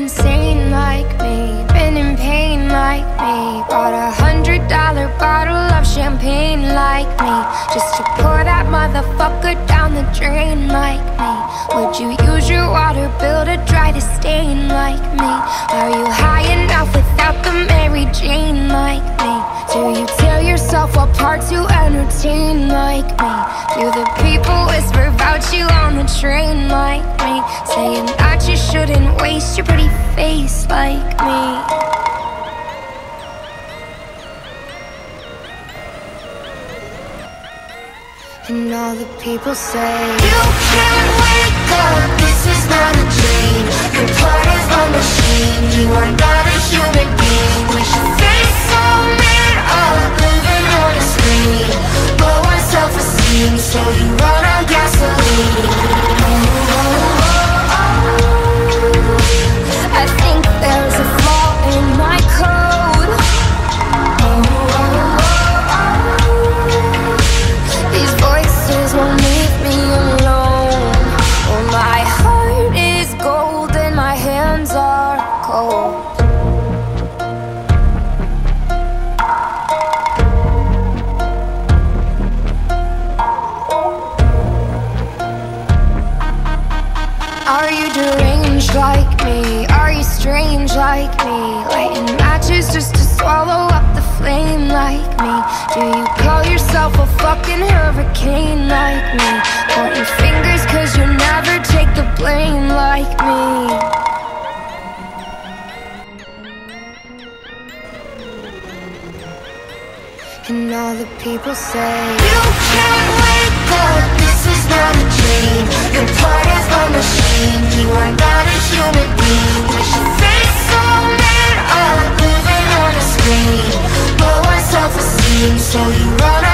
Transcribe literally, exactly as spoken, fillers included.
insane like me, been in pain like me, bought a hundred dollar bottle of champagne like me, just to pour that motherfucker down the drain like me. Would you use your water bill to dry the stain like me? Are you high enough without the Mary Jane like me? Do you tear yourself apart to entertain like me? Do the people whisper about you on the train like me, saying that you shouldn't waste your pretty face like me? And all the people say, you can't wake up, this is not a dream. You're part of a machine, you are not a human being. With your face so made up, living on a screen. Low on self-esteem, so you run on gasoline. Oh, oh, oh, oh. I think there's a flaw in my code. Oh, oh, oh, oh. These voices won't leave me alone. Oh, my heart is gold and my hands are cold. Are you deranged like me? Are you strange like me? Lighting matches just to swallow up the flame like me? Do you call yourself a fucking hurricane like me? Pointing fingers cause you never take the blame like me. And all the people say, you can't wake up, this is not a dream. You're part of a machine, you are not a human being. With your face so made up, living on a screen. Low on self-esteem, so you run out.